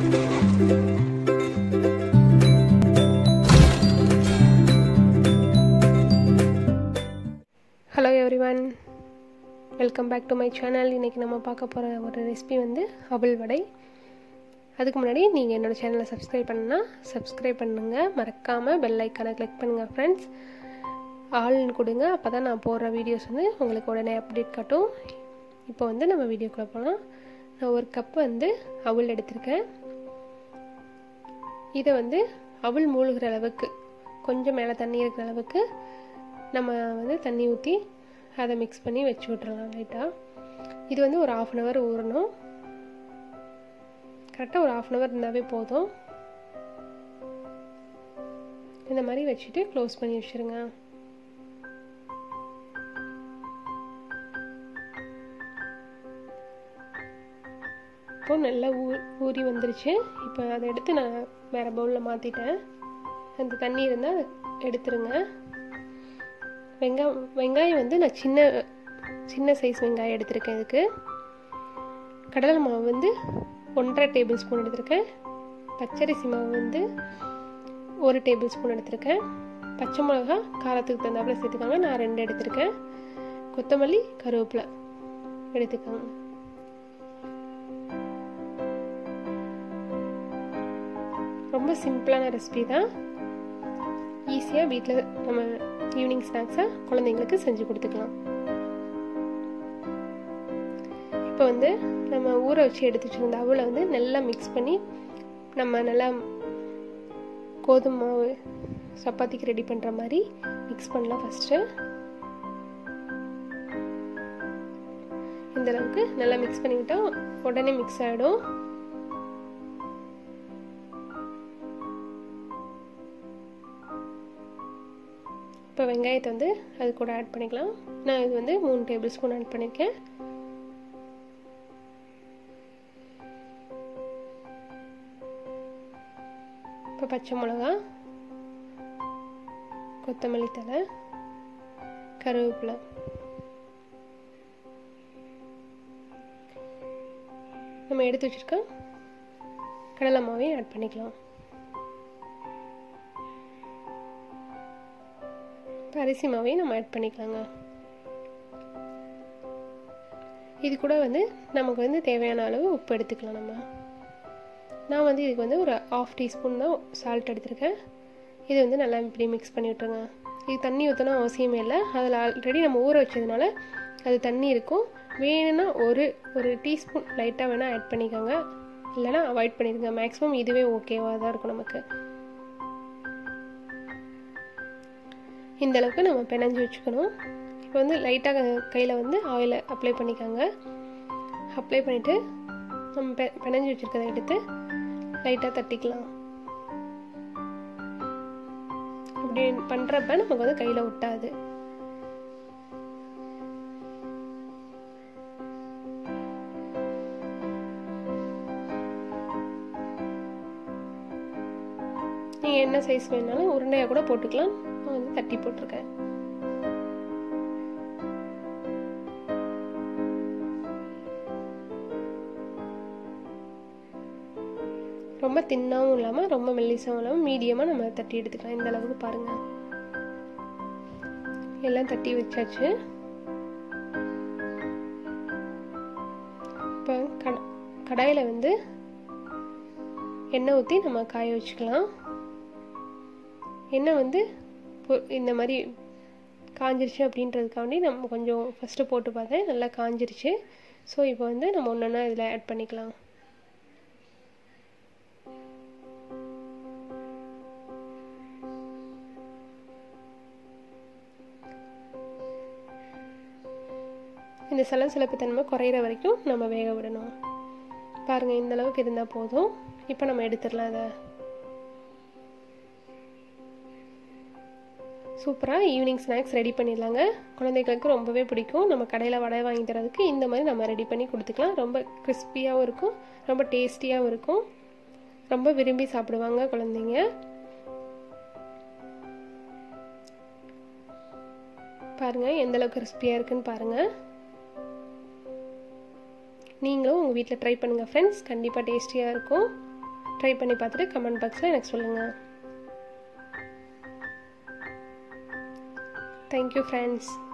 Hello everyone, welcome back to my channel. இன்னைக்கு நம்ம பார்க்க போற ஒரு ரெசிபி வந்து அவல் வடை. அதுக்கு முன்னாடி நீங்க என்னோட சேனலை சப்ஸ்கிரைப் பண்ணனும்னா சப்ஸ்கிரைப் பண்ணுங்க, மறக்காம பெல் ஐகானை கிளிக் பண்ணுங்க फ्रेंड्स. ஆல்னு கொடுங்க, அப்பதான் நான் போடுற வீடியோஸ் வந்து உங்களுக்கு உடனே அப்டேட் காட்டும். இப்போ வந்து நம்ம வீடியோக்குள்ள போலாம். நான் ஒரு கப் வந்து அவல் எடுத்துர்க்கேன். இத வந்து அவல் மூழ்குற அளவுக்கு கொஞ்சம் மேல தண்ணி இருக்கிற அளவுக்கு நம்ம வந்து தண்ணி ஊத்தி அதை mix பண்ணி வெச்சு விட்டுறலாம் லைட்டா. இது வந்து ஒரு 1/2 hour ஊறணும். கரெக்ட்டா ஒரு 1/2 hour இருந்தாவே போதும். இந்த மாதிரி வெச்சிட்டு க்ளோஸ் பண்ணி வச்சிருங்க. இப்போ நல்லா ஊறி வந்துருச்சு. இப்போ அதை எடுத்து நான் வேற பவுல்ல மாத்திட்டேன். அந்த தண்ணி இருந்தா எடுத்துருங்க. வெங்காயம் வந்து நான் சின்ன சைஸ் வெங்காயம் எடுத்துர்க்கேன். இதுக்கு கடலை மாவு வந்து 1.5 டேபிள்ஸ்பூன் எடுத்துர்க்கேன். பச்சரிசி மாவு வந்து 1 டேபிள்ஸ்பூன் எடுத்துர்க்கேன். பச்சை மிளகாய் காரத்துக்கு தகுந்தாப்புல சேர்த்துக்கோங்க. நான் 2 எடுத்துர்க்கேன். கொத்தமல்லி கருவேப்பிலை எடுத்துக்கோங்க. ரொம்ப சிம்பிளான ரெசிபி தான். ஈஸியா வீட்ல நம்ம ஈவினிங் ஸ்நாக்ஸா குழந்தைகளுக்கு செஞ்சு கொடுத்துக்கலாம். இப்போ வந்து நம்ம ஊற வச்சு எடுத்து வச்சிருந்த அவலை வந்து நல்லா மிக்ஸ் பண்ணி நம்ம நல்லா கோதுமை மாவு சப்பாத்திக்கு ரெடி பண்ற மாதிரி மிக்ஸ் பண்ணலாம். ஃபர்ஸ்ட் இந்த அளவுக்கு நல்லா மிக்ஸ் பண்ணிட்டா உடனே மிக்ஸ் ஆயிடும். இப்போ வெங்காயத்தை வந்து அது கூட ஆட் பண்ணிக்கலாம். நான் இது வந்து 3 டேபிள்ஸ்பூன் ஆட் பண்ணிருக்கேன். இப்போ பச்சை மிளகாய், கொத்தமல்லி தழை, கருவேப்பிலை, நம்ம எடுத்து வச்சிருக்க கடலை மாவையும் ஆட் பண்ணிக்கலாம். அரிசி மாவையும் நம்ம ஆட் பண்ணிக்கலாங்க. இது கூட வந்து நமக்கு வந்து தேவையான அளவு உப்பு எடுத்துக்கலாம். நான் வந்து இதுக்கு வந்து ஒரு 1/2 டீஸ்பூன் தான் சால்ட் எடுத்துருக்கேன். இது வந்து நல்லா இப்படி மிக்ஸ் பண்ணி விட்டுருங்க. இது தண்ணி ஊற்றணும் அவசியமே இல்லை. அதில் ஆல்ரெடி நம்ம ஊற வச்சதுனால அது தண்ணி இருக்கும். வேணும்னா ஒரு டீஸ்பூன் லைட்டாக வேணால் ஆட் பண்ணிக்கோங்க, இல்லைனா அவாய்ட் பண்ணிடுங்க. மேக்ஸிமம் இதுவே ஓகேவாக தான் இருக்கும் நமக்கு. இந்த அளவுக்கு நம்ம பிணைஞ்சு வச்சுக்கணும். இப்போ வந்து லைட்டாக கையில் வந்து ஆயிலை அப்ளை பண்ணிக்கோங்க. அப்ளை பண்ணிவிட்டு நம்ம பிணைஞ்சு வச்சுருக்கதை எடுத்து லைட்டாக தட்டிக்கலாம். அப்படி பண்ணுறப்ப நமக்கு வந்து கையில் ஒட்டாது. நீங்கள் என்ன சைஸ் வேணாலும் உருண்டையாக கூட போட்டுக்கலாம். வந்து தட்டி போட்டிருக்கேன். ரொம்ப தின்னாவும் இல்லாம ரொம்ப மெல்லிசாவும் இல்லாம மீடியமா நம்ம தட்டி எடுத்துக்கலாம். இந்த அளவுக்கு பாருங்க. எல்லாம் தட்டி வச்சாச்சு. இப்போ கடாயில வந்து எண்ணெய் ஊற்றி நம்ம காய வச்சுக்கலாம். எண்ணெய் வந்து இந்த மாதிரி காஞ்சிருச்சு அப்படின்றதுக்காண்டி நம்ம கொஞ்சம் ஃபஸ்ட்டு போட்டு பார்த்தேன், நல்லா காஞ்சிருச்சு. ஸோ இப்போ வந்து நம்ம ஒன்றா இதில் ஆட் பண்ணிக்கலாம். இந்த சலசலப்பு தன்மை குறையிற வரைக்கும் நம்ம வேக விடணும். பாருங்கள், இந்த அளவுக்கு இருந்தால் போதும். இப்போ நம்ம எடுத்துடலாம். அதை சூப்பராக ஈவினிங் ஸ்நாக்ஸ் ரெடி பண்ணிடலாங்க. குழந்தைகளுக்கு ரொம்பவே பிடிக்கும். நம்ம கடையில் வடை வாங்கி தரதுக்கு இந்த மாதிரி நம்ம ரெடி பண்ணி கொடுத்துக்கலாம். ரொம்ப கிறிஸ்பியாகவும் இருக்கும், ரொம்ப டேஸ்டியாகவும் இருக்கும். ரொம்ப விரும்பி சாப்பிடுவாங்க குழந்தைங்க. பாருங்கள் எந்த அளவுக்கு கிறிஸ்பியாக இருக்குன்னு பாருங்கள். நீங்களும் உங்கள் வீட்டில் ட்ரை பண்ணுங்கள் ஃப்ரெண்ட்ஸ். கண்டிப்பாக டேஸ்டியாக இருக்கும். ட்ரை பண்ணி பார்த்துட்டு கமெண்ட் பாக்ஸில் எனக்கு சொல்லுங்கள். Thank you friends.